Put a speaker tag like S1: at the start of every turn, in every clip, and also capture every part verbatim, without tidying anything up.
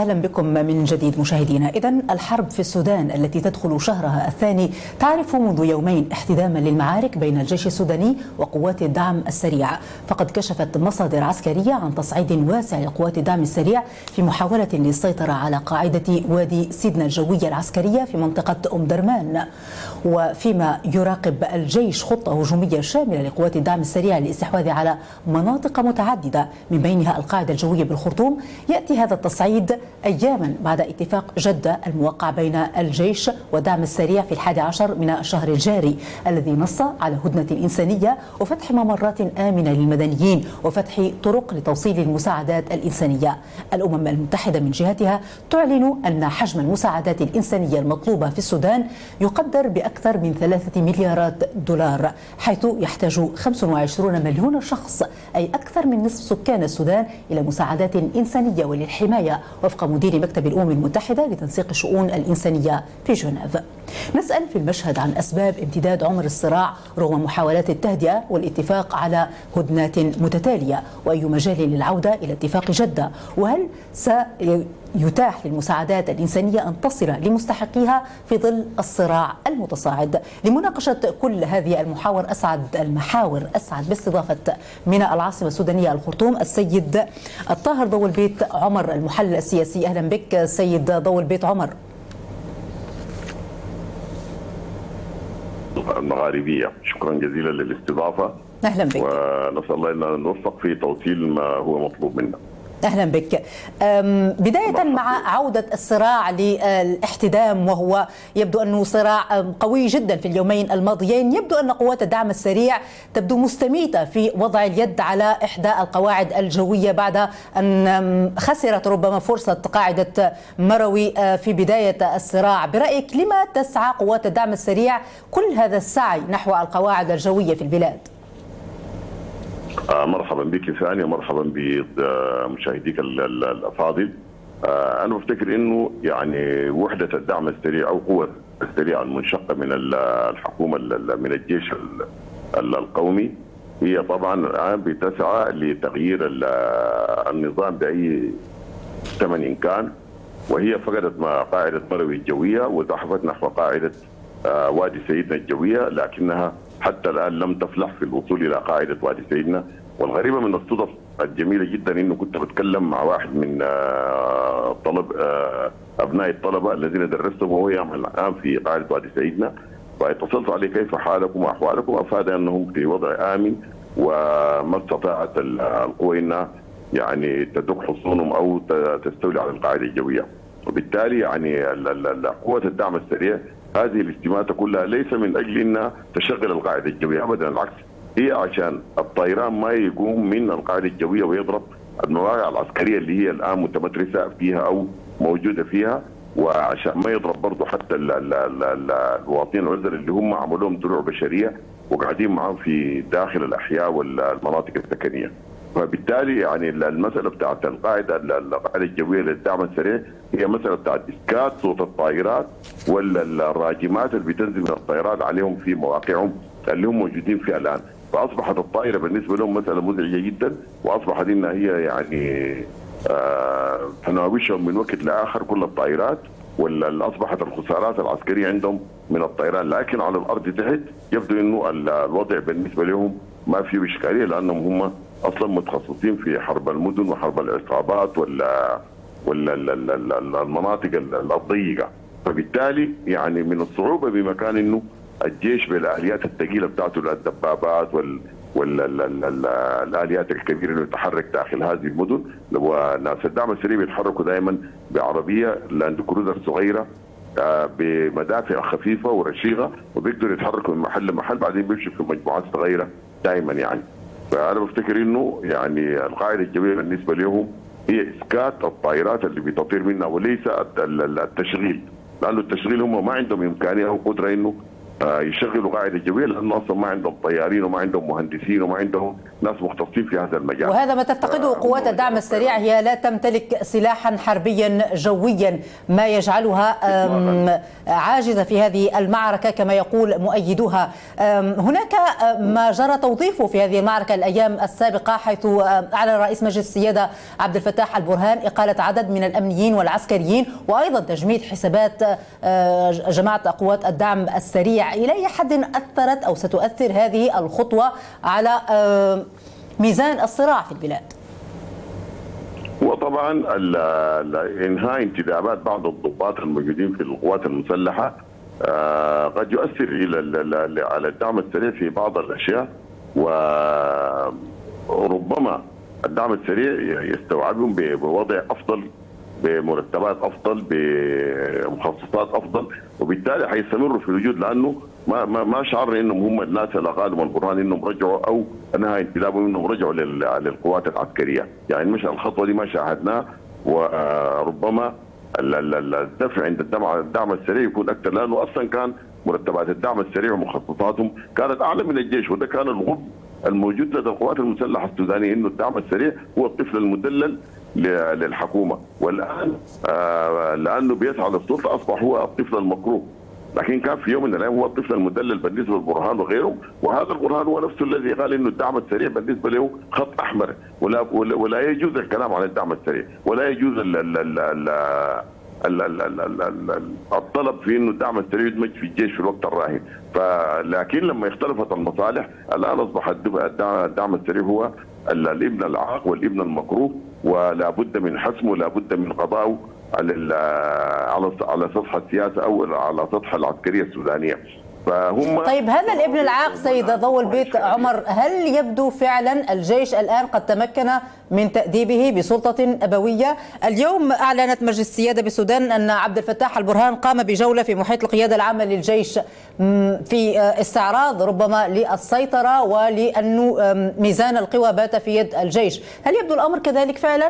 S1: أهلا بكم من جديد مشاهدينا. إذن الحرب في السودان التي تدخل شهرها الثاني تعرف منذ يومين احتداما للمعارك بين الجيش السوداني وقوات الدعم السريع، فقد كشفت مصادر عسكرية عن تصعيد واسع لقوات الدعم السريع في محاولة للسيطرة على قاعدة وادي سيدنا الجوية العسكرية في منطقة أم درمان. وفيما يراقب الجيش خطة هجومية شاملة لقوات الدعم السريع للاستحواذ على مناطق متعددة من بينها القاعدة الجوية بالخرطوم، يأتي هذا التصعيد أياما بعد اتفاق جدة الموقع بين الجيش والدعم السريع في الحادي عشر من الشهر الجاري، الذي نص على هدنة إنسانية وفتح ممرات آمنة للمدنيين وفتح طرق لتوصيل المساعدات الإنسانية. الأمم المتحدة من جهتها تعلن أن حجم المساعدات الإنسانية المطلوبة في السودان يقدر بأكثر من ثلاثة مليارات دولار، حيث يحتاج خمسة وعشرين مليون شخص أي أكثر من نصف سكان السودان إلى مساعدات إنسانية وللحماية، وفق مدير مكتب الأمم المتحدة لتنسيق الشؤون الإنسانية في جنيف. نسأل في المشهد عن أسباب امتداد عمر الصراع رغم محاولات التهدئة والاتفاق على هدنات متتالية، وأي مجال للعودة إلى اتفاق جدة، وهل سيتاح للمساعدات الإنسانية أن تصل لمستحقيها في ظل الصراع المتصاعد. لمناقشة كل هذه المحاور أسعد المحاور أسعد باستضافة من العاصمة السودانية الخرطوم السيد الطاهر ضو البيت عمر المحلل السياسي. أهلا بك سيد ضو البيت عمر.
S2: المغاربية، شكرا جزيلا للاستضافة.
S1: أهلا بك.
S2: ونسأل الله أن نوفق في توصيل ما هو مطلوب منا.
S1: أهلا بك. بداية مع عودة الصراع للاحتدام، وهو يبدو أنه صراع قوي جدا في اليومين الماضيين، يبدو أن قوات الدعم السريع تبدو مستميتة في وضع اليد على إحدى القواعد الجوية بعد أن خسرت ربما فرصة قاعدة مروي في بداية الصراع. برأيك لما تسعى قوات الدعم السريع كل هذا السعي نحو القواعد الجوية في البلاد؟
S2: آه مرحبا بك ثانية، مرحبا بمشاهديك الأفاضل. آه أنا بفتكر إنه يعني وحدة الدعم السريع أو قوة السريع المنشقة من الحكومة من الجيش القومي هي طبعا الآن بتسعى لتغيير النظام بأي ثمن إن كان، وهي فقدت قاعدة مروي الجوية وزحفت نحو قاعدة آه وادي سيدنا الجوية، لكنها حتى الآن لم تفلح في الوصول إلى قاعدة وادي سيدنا. والغريبة من الصدف الجميلة جدا إنه كنت بتكلم مع واحد من طلب أبناء الطلبة الذين درستهم وهو يعمل الآن في قاعدة وادي سيدنا، فاتصلت عليه كيف حالكم وأحوالكم، أفاد أنهم في وضع آمن وما استطاعت القوى إنها يعني تدق حصونهم أو تستولي على القاعدة الجوية. وبالتالي يعني قوة الدعم السريع هذه الاستماتة كلها ليس من أجل أنها تشغل القاعدة الجوية، أبدا العكس، هي عشان الطيران ما يقوم من القاعدة الجوية ويضرب المواقع العسكرية اللي هي الآن متمترسة فيها أو موجودة فيها، وعشان ما يضرب برضه حتى المواطنين العزل اللي هم عملوهم دروع بشرية وقاعدين معهم في داخل الأحياء والمناطق السكنية. فبالتالي يعني المسألة بتاعت القاعدة القاعدة الجوية للدعم السريع هي مسألة بتاعت إسكات صوت الطائرات والراجمات اللي بتنزل من الطائرات عليهم في مواقعهم اللي هم موجودين فيها الآن. فأصبحت الطائرة بالنسبة لهم مسألة مزعجة جدا، وأصبحت إنها هي يعني آه تناوشهم من وقت لآخر كل الطائرات، ولا أصبحت الخسارات العسكرية عندهم من الطيران، لكن على الأرض تحت يبدو إنه الوضع بالنسبة لهم ما فيه إشكالية، لأنهم هم اصلا متخصصين في حرب المدن وحرب العصابات ولا ولا المناطق الضيقه. فبالتالي يعني من الصعوبه بمكان انه الجيش بالاليات الثقيله بتاعته الدبابات وال والاليات الكبيره اللي تتحرك داخل هذه المدن، وناس الدعم السريع بيتحركوا دائما بعربيه لاند كروزر صغيره بمدافع خفيفه ورشيقه، وبيقدروا يتحركوا من محل لمحل، بعدين بيمشوا في مجموعات صغيره دائما يعني. فأنا بفتكر إنه يعني القاعدة الجوية بالنسبة لهم هي إسكات الطائرات اللي بتطير منها وليس التشغيل، لأنه التشغيل هم ما عندهم إمكانية أو قدرة إنه يشغلوا قاعده جويه، لانه اصلا ما عندهم طيارين وما عندهم مهندسين وما عندهم ناس مختصين في هذا المجال.
S1: وهذا ما تفتقده قوات الدعم السريع، هي لا تمتلك سلاحا حربيا جويا ما يجعلها عاجزه في هذه المعركه كما يقول مؤيدوها. هناك ما جرى توظيفه في هذه المعركه الايام السابقه، حيث اعلن رئيس مجلس السياده عبد الفتاح البرهان اقاله عدد من الامنيين والعسكريين، وايضا تجميد حسابات جماعه قوات الدعم السريع. الى اي حد اثرت او ستؤثر هذه الخطوه على ميزان الصراع في البلاد؟
S2: وطبعا انهاء انتدابات بعض الضباط الموجودين في القوات المسلحه قد يؤثر الى على الدعم السريع في بعض الاشياء، وربما الدعم السريع يستوعبهم بوضع افضل، بمرتبات افضل، بمخصصات افضل، وبالتالي حيستمروا في الوجود، لانه ما ما ما شعرنا انهم هم الناس اللي قالوا البرهان انهم رجعوا او انها انتدابهم انهم رجعوا للقوات العسكريه، يعني مش الخطوه دي ما شاهدناها، وربما الدفع عند الدعم السريع يكون اكثر، لانه اصلا كان مرتبات الدعم السريع ومخصصاتهم كانت اعلى من الجيش، وده كان الغب الموجود لدى القوات المسلحه السودانيه، انه الدعم السريع هو الطفل المدلل للحكومه، والان آه لانه بيسعى للسلطه اصبح هو الطفل المكروه، لكن كان في يوم من الايام هو الطفل المدلل بالنسبه للبرهان وغيره، وهذا البرهان هو نفسه الذي قال انه الدعم السريع بالنسبه له خط احمر، ولا ولا يجوز الكلام عن الدعم السريع، ولا يجوز ال ال ال ال ال ال ال ال الطلب في انه الدعم السريع يدمج في الجيش في الوقت الراهن، فلكن لما اختلفت المصالح الان اصبح الدعم السريع هو الابن العاق والابن المكروه، ولا بد من حسمه ولا بد من قضائه على على على سطح السياسه او على سطح العسكريه السودانيه. فهم
S1: طيب هذا الابن العاق سيد ضوء البيت عمر، هل يبدو فعلا الجيش الان قد تمكن من تأديبه بسلطه ابويه؟ اليوم اعلنت مجلس السياده بالسودان ان عبد الفتاح البرهان قام بجوله في محيط القياده العامه للجيش في استعراض ربما للسيطره ولانه ميزان القوى بات في يد الجيش، هل يبدو الامر كذلك فعلا؟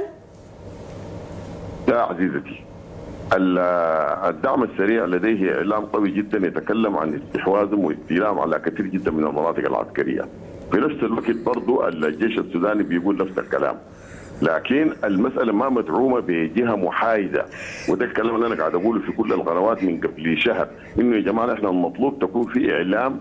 S2: لا عزيزتي، الدعم السريع لديه اعلام قوي جدا يتكلم عن استحواذهم واستيلام على كثير جدا من المناطق العسكريه. في نفس الوقت برضو الجيش السوداني بيقول نفس الكلام، لكن المساله ما مدعومه بجهه محايده، وده الكلام اللي انا قاعد اقوله في كل القنوات من قبل شهر، انه يا جماعه احنا المطلوب تكون في اعلام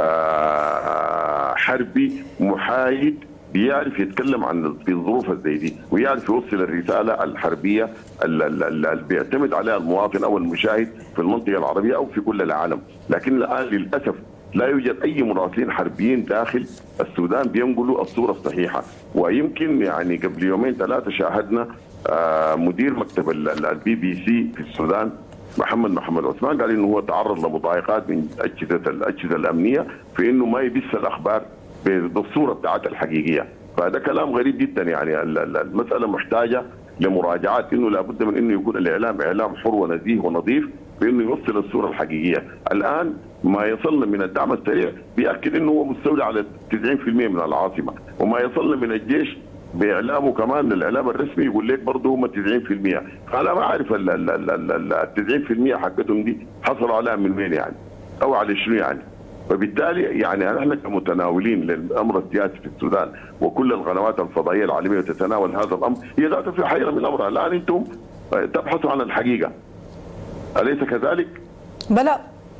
S2: حربي محايد بيعرف يتكلم عن في الظروف زي دي، ويعرف يوصل الرساله الحربيه اللي بيعتمد عليها المواطن او المشاهد في المنطقه العربيه او في كل العالم، لكن الان للاسف لا يوجد اي مراسلين حربيين داخل السودان بينقلوا الصوره الصحيحه، ويمكن يعني قبل يومين ثلاثه شاهدنا مدير مكتب البي بي سي في السودان محمد محمد عثمان قال انه هو تعرض لمضايقات من اجهزه الاجهزه الامنيه في انه ما يبث الاخبار بالصوره بتاعتها الحقيقيه، فهذا كلام غريب جدا. يعني المساله محتاجه لمراجعات، انه لابد من انه يكون الاعلام اعلام حر ونزيه ونظيف بانه يوصل الصوره الحقيقيه. الان ما يصلنا من الدعم السريع بياكد انه هو مستولي على تسعين بالمئة من العاصمه، وما يصلنا من الجيش باعلامه كمان الاعلام الرسمي يقول لك برضه هم تسعين بالمئة، فانا ما اعرف ال تسعين بالمئة حقتهم دي حصلوا عليها من وين يعني، او على شنو يعني. فبالتالي يعني نحن كمتناولين للامر السياسي في السودان، وكل القنوات الفضائيه العالميه تتناول هذا الامر، هي ذاتها في حيره من امرها. الان انتم تبحثوا عن الحقيقه، اليس كذلك؟
S1: بلى.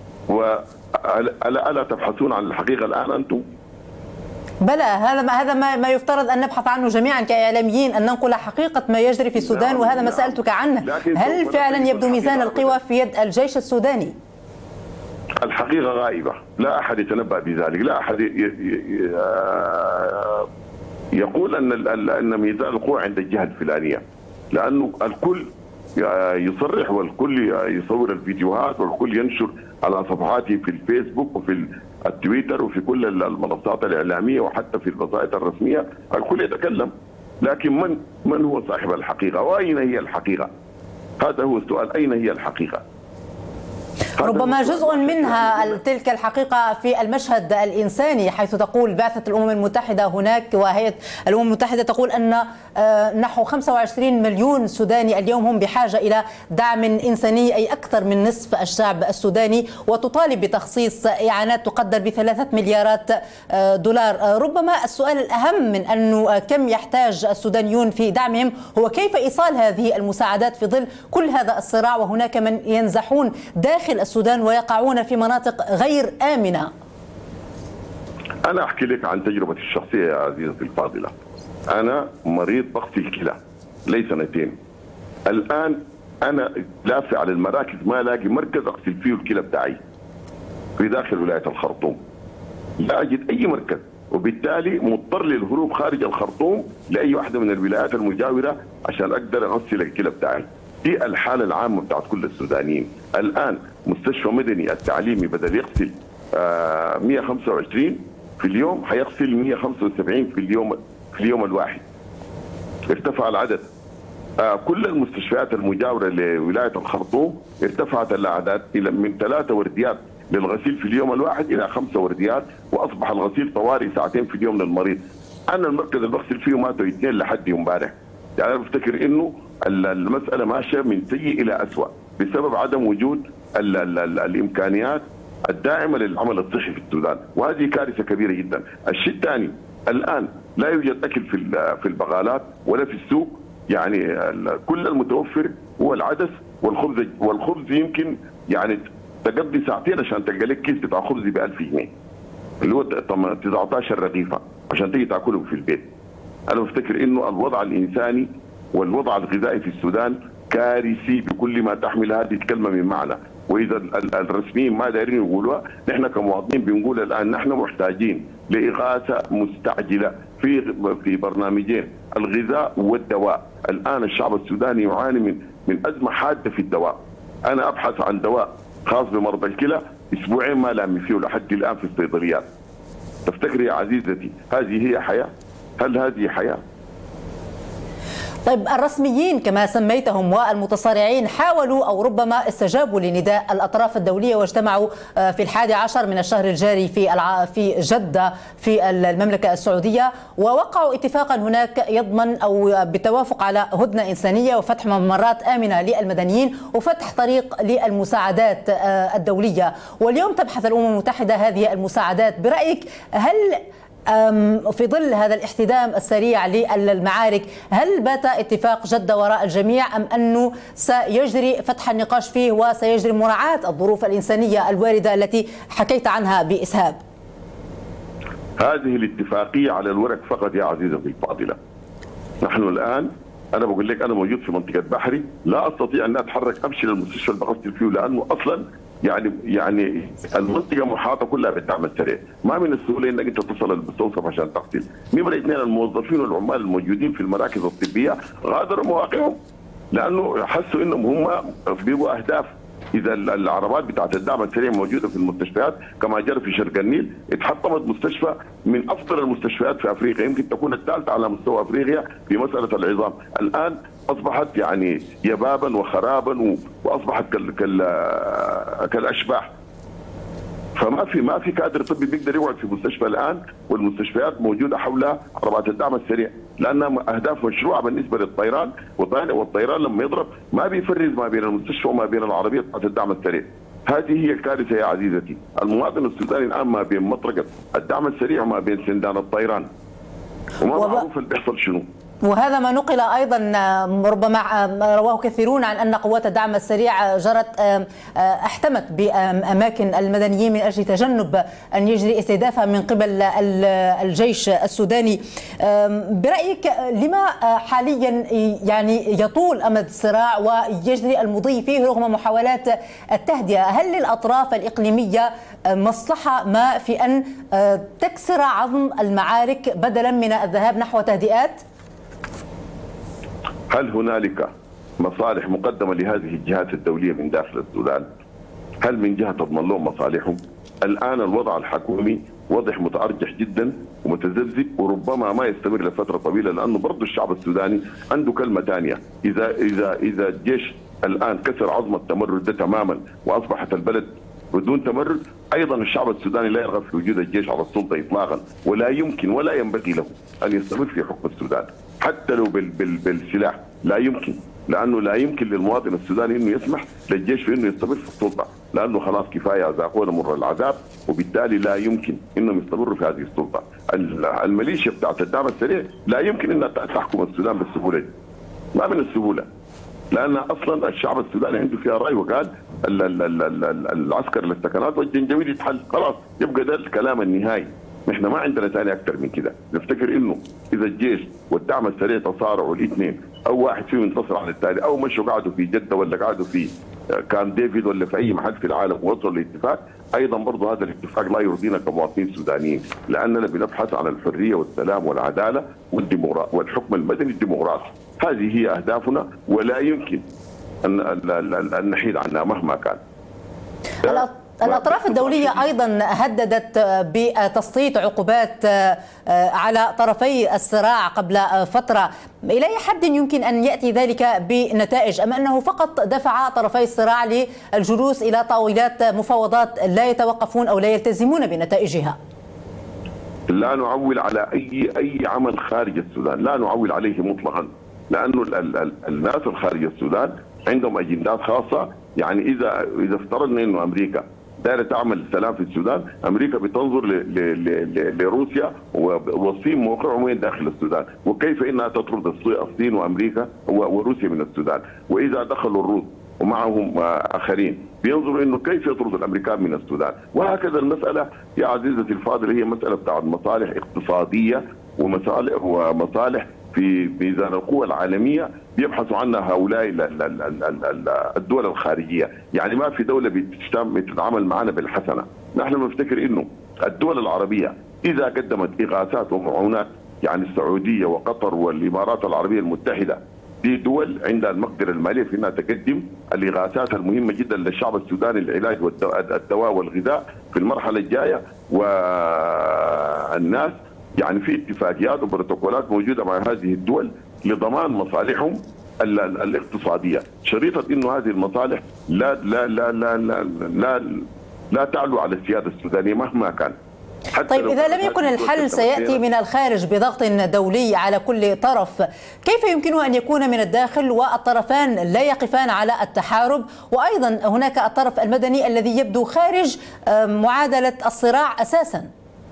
S2: والا الا تبحثون عن الحقيقه الان انتم؟
S1: بلى، هذا ما هذا ما, ما يفترض ان نبحث عنه جميعا كاعلاميين، ان ننقل حقيقه ما يجري في السودان، وهذا ما سالتك عنه. هل فعلا يبدو ميزان القوى في يد الجيش السوداني؟
S2: الحقيقة غائبة، لا أحد يتنبأ بذلك، لا أحد يقول أن أن ميزان القوى عند الجهة الفلانية، لأنه الكل يصرح والكل يصور الفيديوهات والكل ينشر على صفحاته في الفيسبوك وفي التويتر وفي كل المنصات الإعلامية وحتى في الوسائط الرسمية، الكل يتكلم، لكن من من هو صاحب الحقيقة؟ وأين هي الحقيقة؟ هذا هو السؤال، أين هي الحقيقة؟
S1: ربما جزء منها تلك الحقيقة في المشهد الإنساني، حيث تقول بعثة الأمم المتحدة هناك وهيئة الأمم المتحدة تقول أن نحو خمسة وعشرين مليون سوداني اليوم هم بحاجة إلى دعم إنساني، أي أكثر من نصف الشعب السوداني، وتطالب بتخصيص إعانات تقدر بثلاثة مليارات دولار. ربما السؤال الأهم من أنه كم يحتاج السودانيون في دعمهم هو كيف إيصال هذه المساعدات في ظل كل هذا الصراع، وهناك من ينزحون داخل السودان ويقعون في مناطق غير آمنة.
S2: أنا أحكي لك عن تجربتي الشخصية يا عزيزتي الفاضلة. أنا مريض بغسل الكلى لي سنتين. الآن أنا لافع على المراكز ما ألاقي مركز أغسل فيه الكلى بتاعي في داخل ولاية الخرطوم، لا أجد أي مركز، وبالتالي مضطر للهروب خارج الخرطوم لأي واحدة من الولايات المجاورة عشان أقدر أغسل الكلى بتاعي. دي الحالة العامة بتاعت كل السودانيين. الآن مستشفى مدني التعليمي بدل يغسل آه مئة وخمسة وعشرين في اليوم حيغسل مئة وخمسة وسبعين في اليوم في اليوم الواحد. ارتفع العدد. آه كل المستشفيات المجاورة لولاية الخرطوم ارتفعت الأعداد إلى من ثلاثة ورديات للغسيل في اليوم الواحد إلى خمسة ورديات، وأصبح الغسيل طوارئ ساعتين في اليوم للمريض. أنا المركز اللي بغسل فيه ماتوا اثنين لحد امبارح. يعني أنا بفتكر إنه المسألة ماشية من سيء إلى أسوأ بسبب عدم وجود ال ال ال الإمكانيات الداعمة للعمل الصحي في السودان، وهذه كارثة كبيرة جدا. الشيء الثاني، الآن لا يوجد أكل في في البقالات ولا في السوق، يعني كل المتوفر هو العدس والخبز، والخبز يمكن يعني تقضي ساعتين عشان تلقى لك كيس بتاع خبز ب ألف جنيه اللي هو تسعة عشر رغيفة عشان تيجي تاكلهم في البيت. أنا بفتكر إنه الوضع الإنساني والوضع الغذائي في السودان كارثي بكل ما تحمل هذه الكلمة من معنى، وإذا الرسميين ما دايرين يقولوها، نحن كمواطنين بنقول الآن نحن محتاجين لإغاثة مستعجلة في في برنامجين، الغذاء والدواء. الآن الشعب السوداني يعاني من من أزمة حادة في الدواء. أنا أبحث عن دواء خاص بمرضى الكلى اسبوعين ما لامي فيه لحد الان في الصيدليات. تفتكري يا عزيزتي هذه هي حياه؟ هل هذه حياه؟
S1: طيب الرسميين كما سميتهم والمتصارعين حاولوا أو ربما استجابوا لنداء الأطراف الدولية واجتمعوا في الحادي عشر من الشهر الجاري في في جدة في المملكة السعودية، ووقعوا اتفاقا هناك يضمن أو بالتوافق على هدنة إنسانية وفتح ممرات آمنة للمدنيين وفتح طريق للمساعدات الدولية. واليوم تبحث الأمم المتحدة هذه المساعدات. برأيك هل في ظل هذا الاحتدام السريع للمعارك هل بات اتفاق جدة وراء الجميع أم أنه سيجري فتح النقاش فيه وسيجري مراعاة الظروف الإنسانية الواردة التي حكيت عنها بإسهاب؟
S2: هذه الاتفاقية على الورق فقط يا عزيزتي الفاضلة. نحن الآن أنا بقول لك أنا موجود في منطقة بحري، لا أستطيع أن أتحرك أمشي للمستشفى اللي بغسل فيه، لأنه أصلا يعني يعني المنطقه محاطه كلها بالدعم السريع، ما من السهوله انك انت تصل المستوصف عشان تغسل. نمره اثنين، الموظفين والعمال الموجودين في المراكز الطبيه غادروا مواقعهم لانه حسوا انهم هم بيبقوا اهداف. اذا العربات بتاعت الدعم السريع موجوده في المستشفيات كما جرى في شرق النيل، اتحطمت مستشفى من افضل المستشفيات في افريقيا، يمكن تكون الثالثه على مستوى افريقيا في مساله العظام. الان اصبحت يعني يبابا وخرابا واصبحت كال كال كالاشباح. فما في ما في كادر طبي بيقدر يقعد في مستشفى الان، والمستشفيات موجوده حولها عربات الدعم السريع لانها اهداف مشروعه بالنسبه للطيران، والطيران لما يضرب ما بيفرز ما بين المستشفى وما بين العربيه بتاعت الدعم السريع. هذه هي الكارثه يا عزيزتي. المواطن السوداني الان ما بين مطرقه الدعم السريع وما بين سندان الطيران، وما وب... معروف اللي بيحصل شنو.
S1: وهذا ما نقل أيضا ربما رواه كثيرون عن أن قوات الدعم السريع جرت احتمت بأماكن المدنيين من أجل تجنب أن يجري استهدافها من قبل الجيش السوداني. برأيك لما حاليا يعني يطول أمد الصراع ويجري المضي فيه رغم محاولات التهدئة؟ هل للأطراف الإقليمية مصلحة ما في أن تكسر عظم المعارك بدلا من الذهاب نحو تهدئات؟
S2: هل هنالك مصالح مقدمة لهذه الجهات الدولية من داخل السودان؟ هل من جهة تضمن لهم مصالحهم؟ الآن الوضع الحكومي وضع متأرجح جدا ومتذبذب، وربما ما يستمر لفترة طويلة، لأنه برضه الشعب السوداني عنده كلمة ثانية. إذا إذا إذا الجيش الان كسر عظمه التمرد ده تماما واصبحت البلد بدون تمرد، ايضا الشعب السوداني لا يرغب في وجود الجيش على السلطه اطلاقا، ولا يمكن ولا ينبغي له ان يستمر في حكم السودان حتى لو بال بال بالسلاح، لا يمكن، لانه لا يمكن للمواطن السوداني انه يسمح للجيش في انه يستمر في السلطه، لانه خلاص كفايه ذاقونا مر العذاب، وبالتالي لا يمكن انهم يستمروا في هذه السلطه. الميليشيا بتاعت الدعم السريع لا يمكن انها تحكم السودان بالسهوله دي. ما من السهوله. لان اصلا الشعب السوداني عنده فيها راي، وقال ال ال ال ال العسكر للسكنات والجنجويد يتحل، خلاص يبقى ده الكلام النهائي. نحن ما عندنا ثاني اكثر من كده، نفتكر انه اذا الجيش والدعم السريع تصارعوا الاثنين، او واحد فيهم ينتصر على الثاني، او مشوا قعدوا في جده ولا قعدوا في كان ديفيد ولا في اي محل في العالم ووصلوا لاتفاق، ايضا برضه هذا الاتفاق لا يرضينا كمواطنين سودانيين، لاننا بنبحث عن الحريه والسلام والعداله والديمقراطيه والحكم المدني الديمقراطي. هذه هي اهدافنا ولا يمكن ان ان نحيد عنها مهما كان.
S1: الأطراف الدولية أيضا هددت بتسليط عقوبات على طرفي الصراع قبل فترة، إلى أي حد يمكن أن يأتي ذلك بنتائج، أم أنه فقط دفع طرفي الصراع للجلوس إلى طاولات مفاوضات لا يتوقفون أو لا يلتزمون بنتائجها؟
S2: لا نعول على أي أي عمل خارج السودان، لا نعول عليه مطلقا، لأنه الناس الخارج السودان عندهم أجندات خاصة. يعني إذا إذا افترضنا إنه أمريكا دايره تعمل السلام في السودان، امريكا بتنظر لروسيا والصين موقعهم وين داخل السودان، وكيف انها تطرد الصين وامريكا وروسيا من السودان، واذا دخلوا الروس ومعهم اخرين بينظروا انه كيف يطرد الامريكان من السودان، وهكذا المساله يا عزيزتي الفاضله هي مساله بتاعت مصالح اقتصاديه ومصالح ومصالح في ميزان القوى العالميه بيبحثوا عنها هؤلاء الدول الخارجيه، يعني ما في دوله بتتعامل معنا بالحسنه، نحن بنفتكر انه الدول العربيه اذا قدمت اغاثات ومعونات، يعني السعوديه وقطر والامارات العربيه المتحده، دي دول عندها المقدره الماليه في انها تقدم الاغاثات المهمه جدا للشعب السوداني، العلاج والدواء والغذاء في المرحله الجايه، والناس يعني في اتفاقيات وبروتوكولات موجوده مع هذه الدول لضمان مصالحهم الاقتصاديه، شريطه انه هذه المصالح لا لا لا لا لا لا, لا تعلو على السياده السودانيه مهما كان.
S1: طيب إذا لم يكن الحل سيأتي من الخارج بضغط دولي على كل طرف، كيف يمكنه أن يكون من الداخل والطرفان لا يقفان على التحارب؟ وأيضا هناك الطرف المدني الذي يبدو خارج معادلة الصراع أساسا.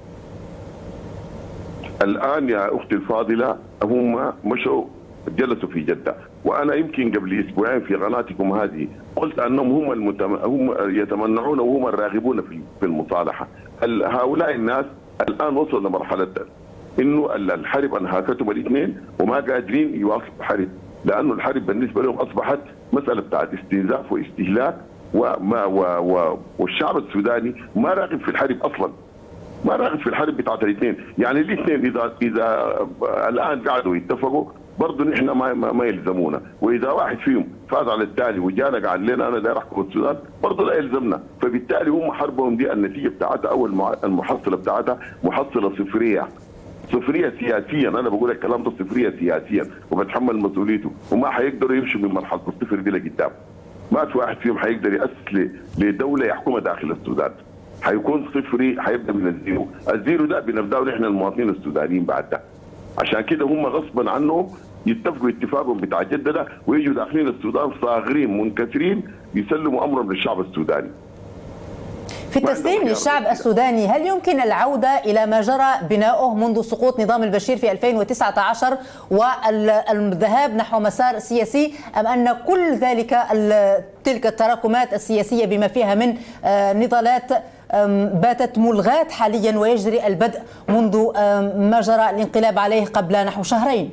S1: الآن
S2: يا أختي الفاضلة هم مشوا جلسوا في جدة، وأنا يمكن قبل أسبوعين في قناتكم هذه قلت أنهم هم المتم... هم يتمنعون وهم الراغبون في في المصالحة. هؤلاء الناس الآن وصلوا لمرحلة إنه الحرب أنهكتهم الاثنين وما قادرين يواصلوا الحرب، لأنه الحرب بالنسبة لهم أصبحت مسألة بتاعت استنزاف واستهلاك، وما و... و... والشعب السوداني ما راغب في الحرب أصلا، ما راغب في الحرب بتاعت الاثنين، يعني الاثنين اذا اذا الان قعدوا يتفقوا برضه نحن ما ما يلزمونا، واذا واحد فيهم فاز على التالي وجانا قال لنا انا داير احكم السودان برضه لا يلزمنا، فبالتالي هم حربهم دي النتيجه بتاعتها او المحصله بتاعتها محصله صفريه. صفريه سياسيا، انا بقول الكلام ده صفريه سياسيا وبتحمل مسؤوليته، وما حيقدروا يمشوا من مرحله الصفر دي لقدام. ما في واحد فيهم حيقدر ياسس لدوله يحكمها داخل السودان. حيكون صفري، حيبدا من الزيرو، الزيرو ده بنبداه نحن المواطنين السودانيين بعد ده. عشان كده هم غصبا عنهم يتفقوا اتفاقهم بتاع جده ده ويجوا داخلين السودان صاغرين منكسرين يسلموا امرهم للشعب السوداني.
S1: في التسليم للشعب السوداني، هل يمكن العودة إلى ما جرى بناؤه منذ سقوط نظام البشير في ألفين وتسعة عشر والذهاب نحو مسار سياسي، أم أن كل ذلك تلك التراكمات السياسية بما فيها من نضالات باتت ملغاة حاليا ويجري البدء منذ ما جرى الانقلاب عليه قبل نحو شهرين؟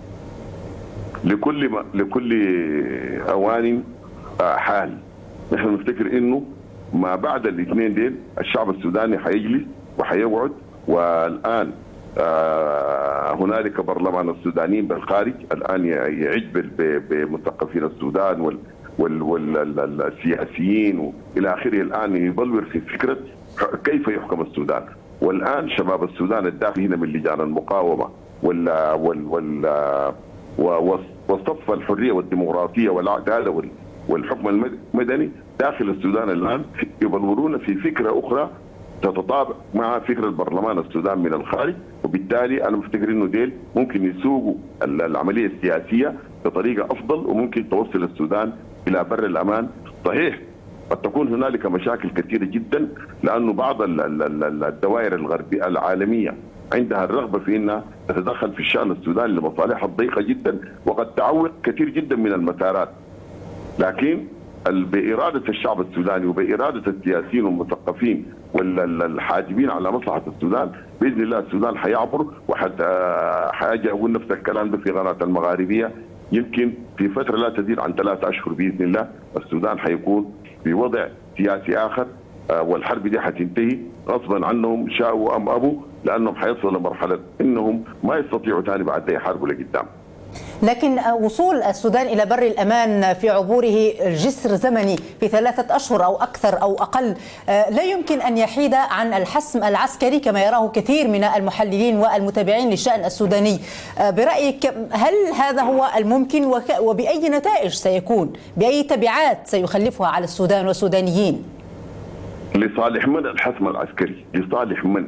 S2: لكل ما لكل أوان حال، نحن نفتكر إنه ما بعد الاثنين دين الشعب السوداني حيجلس وحيقعد، والان آه هنالك برلمان السودانيين بالخارج الان يعج بمثقفين السودان وال والسياسيين والى اخره، الان يبلور في فكره كيف يحكم السودان. والان شباب السودان الداخل هنا من لجان المقاومه وال وال وال وصف الحريه والديمقراطيه والعداله والحكم المدني داخل السودان الان يبلورون في فكره اخرى تتطابق مع فكره برلمان السودان من الخارج، وبالتالي انا بفتكر انه ديل ممكن يسوقوا العمليه السياسيه بطريقه افضل وممكن توصل السودان الى بر الامان. صحيح قد تكون هنالك مشاكل كثيره جدا لانه بعض الدوائر الغربيه العالميه عندها الرغبه في انها تتدخل في الشان السوداني لمصالحها الضيقه جدا وقد تعوق كثير جدا من المسارات، لكن بإرادة الشعب السوداني وبإرادة السياسيين والمثقفين والحاجبين على مصلحة السودان بإذن الله السودان حيعبر وحتى حاجة أقول نفس الكلام ده في قناة المغاربية. يمكن في فترة لا تزيد عن ثلاثة أشهر بإذن الله السودان حيكون في وضع سياسي آخر، والحرب دي حتنتهي غصبا عنهم شاءوا أم أبوا، لأنهم حيصلوا لمرحلة إنهم ما يستطيعوا ثاني بعد ذلك يحاربوا لقدام.
S1: لكن وصول السودان إلى بر الأمان في عبوره جسر زمني في ثلاثة أشهر أو أكثر أو أقل لا يمكن أن يحيد عن الحسم العسكري كما يراه كثير من المحللين والمتابعين للشأن السوداني. برأيك هل هذا هو الممكن وبأي نتائج سيكون؟ بأي تبعات سيخلفها على السودان والسودانيين؟
S2: لصالح من الحسم العسكري؟ لصالح من؟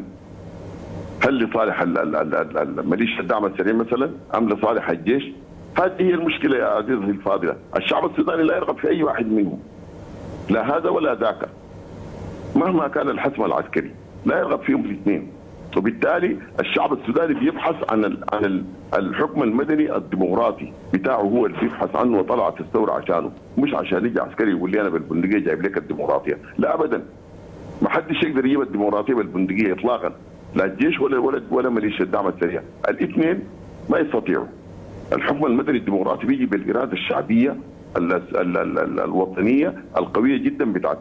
S2: هل لصالح ميليشيا الدعم السريع مثلا ام لصالح الجيش؟ هذه هي المشكله يا عزيزتي الفاضله، الشعب السوداني لا يرغب في اي واحد منهم، لا هذا ولا ذاك، مهما كان الحسم العسكري لا يرغب فيهم الاثنين، وبالتالي الشعب السوداني بيبحث عن عن الحكم المدني الديمقراطي بتاعه، هو اللي بيبحث عنه وطلعت الثوره عشانه، مش عشان يجي عسكري يقول لي انا بالبندقيه جايب لك الديمقراطيه، لا ابدا، ما حدش يقدر يجيب الديمقراطيه بالبندقيه اطلاقا، لا الجيش ولا ولا ولا ميليشيا الدعم السريع، الاثنين ما يستطيعوا. الحكم المدني الديمقراطي بيجي بالاراده الشعبيه ال ال ال ال الوطنيه القويه جدا بتاعت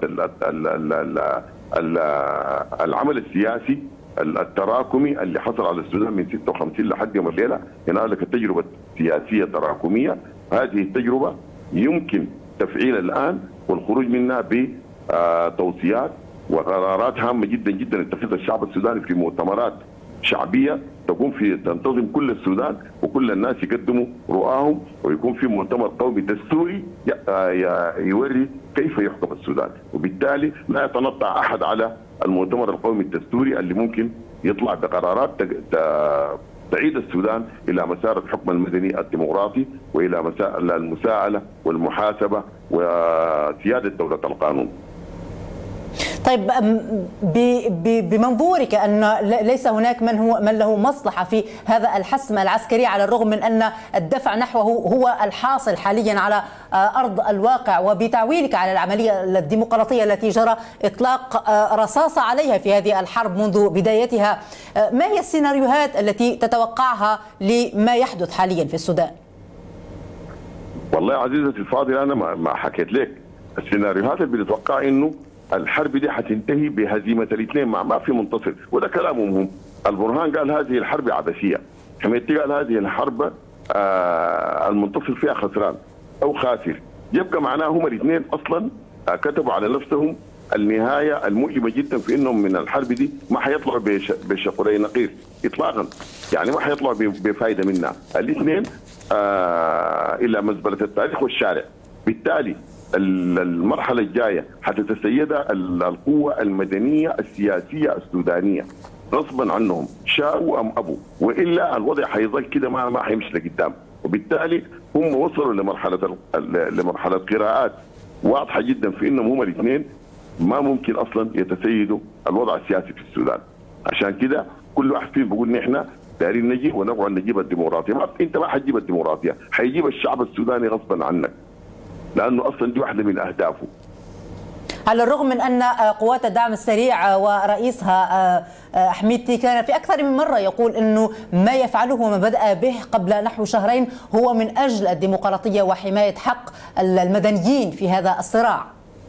S2: العمل السياسي التراكمي اللي حصل على السودان من ستة وخمسين لحد يوم الليله. هنالك تجربه سياسيه تراكميه، هذه التجربه يمكن تفعيلها الان والخروج منها بتوصيات وقرارات هامه جدا جدا يتخذها الشعب السوداني في مؤتمرات شعبيه تقوم في تنتظم كل السودان وكل الناس يقدموا رؤاهم، ويكون في مؤتمر قومي دستوري يوري كيف يحكم السودان، وبالتالي لا يتنطع احد على المؤتمر القومي الدستوري اللي ممكن يطلع بقرارات تعيد السودان الى مسار الحكم المدني الديمقراطي والى مسار المساءله والمحاسبه وسياده دوله القانون.
S1: طيب بمنظورك أن ليس هناك من هو من له مصلحة في هذا الحسم العسكري، على الرغم من أن الدفع نحوه هو الحاصل حاليا على أرض الواقع، وبتعويلك على العملية الديمقراطية التي جرى إطلاق رصاصة عليها في هذه الحرب منذ بدايتها، ما هي السيناريوهات التي تتوقعها لما يحدث حاليا في السودان؟
S2: والله عزيزتي الفاضلة أنا ما حكيت لك السيناريوهات اللي بنتوقع إنه الحرب دي حتنتهي بهزيمه الاثنين، مع ما في منتصر، وده كلامهم هم. البرهان قال هذه الحرب عبثيه، حميدتي قال هذه الحرب آه المنتصر فيها خسران او خاسر، يبقى معناه هم الاثنين اصلا آه كتبوا على نفسهم النهايه المؤلمه جدا في انهم من الحرب دي ما حيطلعوا بشقري نقير اطلاقا، يعني ما حيطلعوا بفائده منها، الاثنين آه الى مزبله التاريخ والشارع. بالتالي المرحلة الجاية حتتسيدها القوة المدنية السياسية السودانية غصبا عنهم شاءوا أم أبوا، وإلا الوضع حيظل كده ما ما حيمشي لقدام، وبالتالي هم وصلوا لمرحلة لمرحلة قراءات واضحة جدا في إنهم هم الاثنين ما ممكن أصلا يتسيدوا الوضع السياسي في السودان. عشان كده كل واحد فيهم بيقول نحن دايرين نجي ونقعد نجيب الديمقراطية، ما أنت ما حتجيب الديمقراطية، حيجيب الشعب السوداني غصبا عنك، لأنه أصلا دي واحدة من أهدافه.
S1: على الرغم من أن قوات الدعم السريع ورئيسها حميدتي كان في أكثر من مرة يقول أنه ما يفعله وما بدأ به قبل نحو شهرين هو من أجل الديمقراطية وحماية حق المدنيين في هذا الصراع.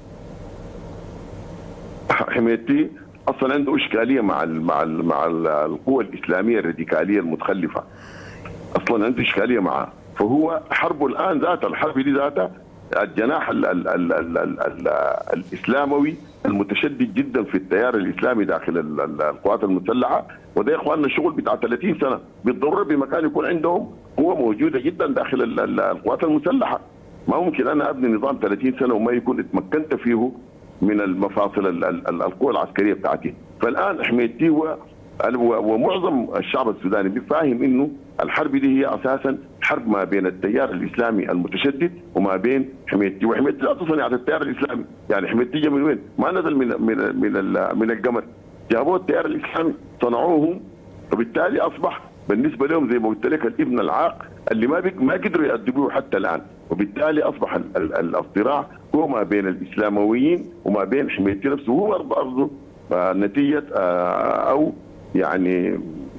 S2: حميدتي أصلا عنده إشكالية مع ال مع ال مع القوى الإسلامية الراديكالية المتخلفة، أصلا عنده إشكالية معها، فهو حربه الآن ذاتها الحرب دي ذاتها الجناح ال ال ال ال ال ال الاسلاموي المتشدد جدا في التيار الاسلامي داخل القوات المسلحه، وده يا اخواننا الشغل بتاع ثلاثين سنه بالضروره بمكان يكون عندهم قوه موجوده جدا داخل القوات المسلحه، ما ممكن انا ابني نظام ثلاثين سنه وما يكون اتمكنت فيه من المفاصل القوى العسكريه بتاعتي. فالان حميتي و ومعظم الشعب السوداني بيفهم انه الحرب دي هي اساسا حرب ما بين التيار الاسلامي المتشدد وما بين حميتي، وحميتي لا تصنع التيار الاسلامي، يعني حميتي جا من وين؟ ما نزل من من من من القمر، جابوه التيار الاسلامي صنعوهم، وبالتالي اصبح بالنسبه لهم زي ما قلت لك الابن العاق اللي ما ما قدروا يأدبوه حتى الان، وبالتالي اصبح الصراع هو ما بين الاسلامويين وما بين حميتي نفسه، وهو برضه نتيجه او يعني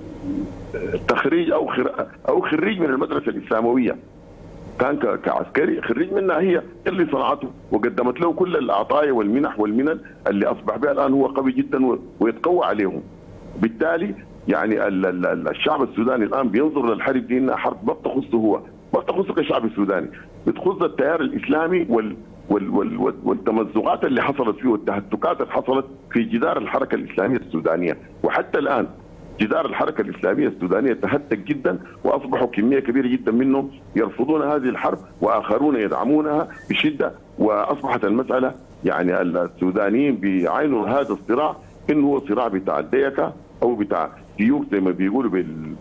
S2: تخريج او خر... او خريج من المدرسه الاسلامويه، كان كعسكري خريج منها، هي اللي صنعته وقدمت له كل العطايا والمنح والمنن اللي اصبح بها الان هو قوي جدا ويتقوى عليهم. بالتالي يعني الشعب السوداني الان بينظر للحرب دي انها حرب ما بتخصه هو، ما بتخصه كشعب سوداني، بتخص التيار الاسلامي وال وال وال والتمزقات اللي حصلت فيه والتهتكات اللي حصلت في جدار الحركه الاسلاميه السودانيه، وحتى الان جدار الحركه الاسلاميه السودانيه تهتك جدا، واصبحوا كميه كبيره جدا منهم يرفضون هذه الحرب واخرون يدعمونها بشده، واصبحت المساله يعني السودانيين بيعاينوا هذا الصراع انه هو صراع بتاع الديكه او بتاع ديوك زي ما بيقولوا بال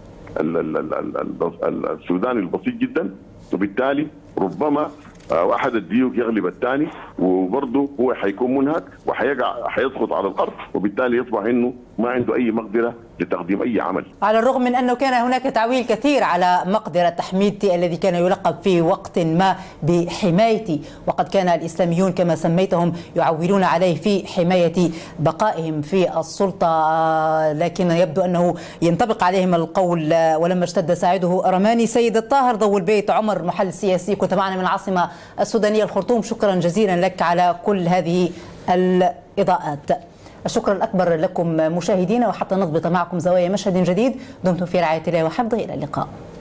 S2: السوداني البسيط جدا، وبالتالي ربما واحد الديوك يغلب الثاني وبرضه هو حيكون منهك وحيقع حيسقط على الارض، وبالتالي يصبح انه ما عنده اي مقدره لتقديم اي عمل.
S1: على الرغم من انه كان هناك تعويل كثير على مقدره حميدتي الذي كان يلقب في وقت ما بحمايتي، وقد كان الاسلاميون كما سميتهم يعولون عليه في حمايه بقائهم في السلطه، لكن يبدو انه ينطبق عليهم القول ولما اشتد ساعده رماني. سيد الطاهر ضو البيت عمر، محلل سياسي، كنت معنا من العاصمه السودانيه الخرطوم، شكرا جزيلا لك على كل هذه الاضاءات. الشكر الأكبر لكم مشاهدينا، وحتى نضبط معكم زوايا مشهد جديد دمتم في رعاية الله وحفظه، إلى اللقاء.